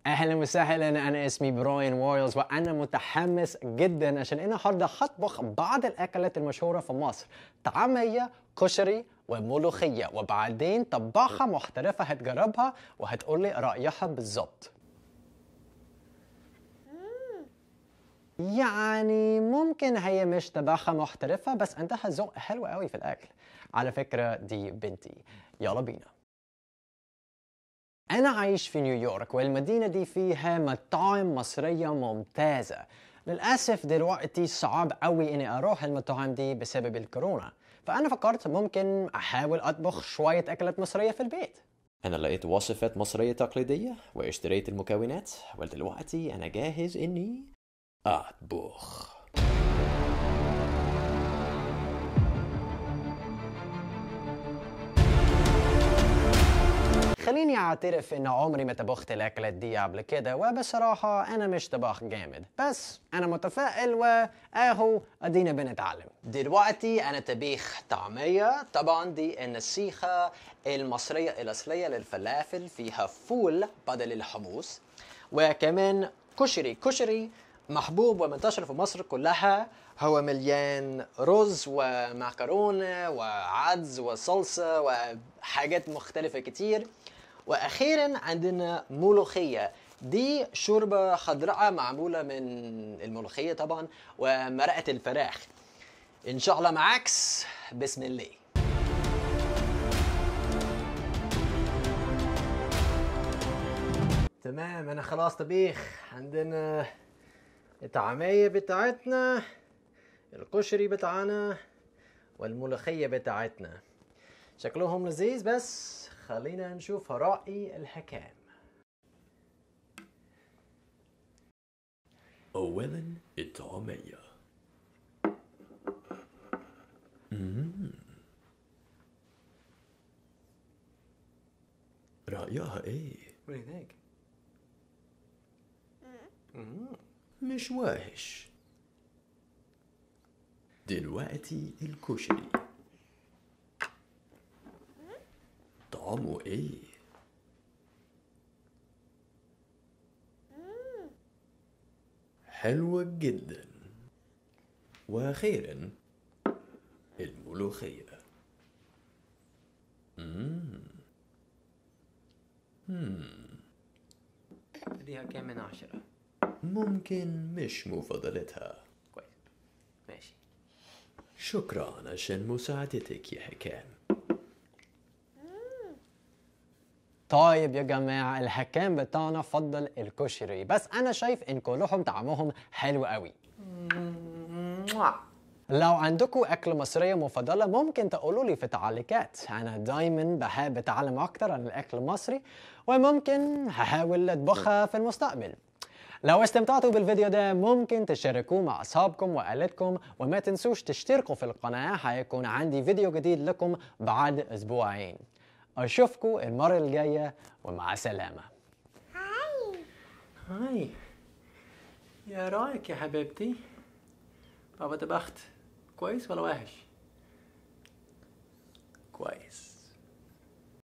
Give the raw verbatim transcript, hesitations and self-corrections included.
اهلا وسهلا، انا اسمي براين واريلز وانا متحمس جدا عشان انا النهارده هطبخ بعض الاكلات المشهوره في مصر: طعمية، كشري وملوخيه، وبعدين طباخه محترفه هتجربها وهتقول لي رايها بالظبط. يعني ممكن هي مش طباخه محترفه بس عندها ذوق حلو قوي في الاكل. على فكره دي بنتي. يلا بينا. أنا عايش في نيويورك والمدينة دي فيها مطاعم مصرية ممتازة. للأسف دلوقتي صعب قوي إني أروح المطاعم دي بسبب الكورونا، فأنا فكرت ممكن أحاول أطبخ شوية أكلات مصرية في البيت. أنا لقيت وصفة مصرية تقليدية واشتريت المكونات، ودلوقتي أنا جاهز إني أطبخ. خليني أعترف إن عمري ما طبخت الأكلات دي قبل كده، وبصراحة أنا مش طباخ جامد، بس أنا متفائل وأهو أدينا بنتعلم. دلوقتي أنا طبيخ طعمية، طبعا دي النسيخة المصرية الأصلية للفلافل، فيها فول بدل الحمص، وكمان كشري. كشري محبوب ومنتشر في مصر كلها، هو مليان رز ومعكرونة وعدس وصلصة وحاجات مختلفة كتير. واخيرا عندنا ملوخية، دي شوربة خضراء معمولة من الملوخية طبعا ومرقة الفراخ. ان شاء الله معاكس، بسم الله. تمام، انا خلاص طبيخ. عندنا الطعمية بتاعتنا، الكشري بتاعنا، والملوخية بتاعتنا. شكلهم لذيذ، بس خلينا نشوف رأي الحكام. أولاً الطعمية. مم. رأيها إيه؟ What do you think? مش وحش. دلوقتي الكشري، طعمه إيه؟ حلوة جدا. وأخيرا الملوخية. مم. مم. اديها كام من عشرة؟ ممكن مش مفضلتها. كويس، ماشي. شكرا عشان مساعدتك يا حكام. طيب يا جماعة، الحكام بتاعنا فضل الكشري، بس أنا شايف إن كلهم طعمهم حلو قوي. لو عندكم أكل مصرية مفضلة ممكن تقولوا لي في التعليقات. أنا دايما بحب أتعلم أكتر عن الأكل المصري، وممكن هحاول أطبخها في المستقبل. لو استمتعتوا بالفيديو ده ممكن تشاركوه مع أصحابكم وعائلتكم، وما تنسوش تشتركوا في القناة، هيكون عندي فيديو جديد لكم بعد أسبوعين. أشوفكم المرة الجاية ومع السلامة. هاي هاي، يا رايك يا حبيبتي؟ بابا طبخت كويس ولا وحش؟ كويس.